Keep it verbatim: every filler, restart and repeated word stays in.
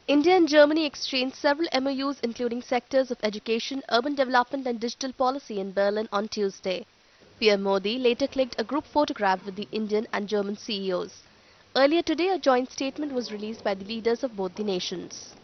India and Germany exchanged several M O Us including sectors of education, urban development and digital policy in Berlin on Tuesday. P M Modi later clicked a group photograph with the Indian and German C E Os. Earlier today, a joint statement was released by the leaders of both the nations.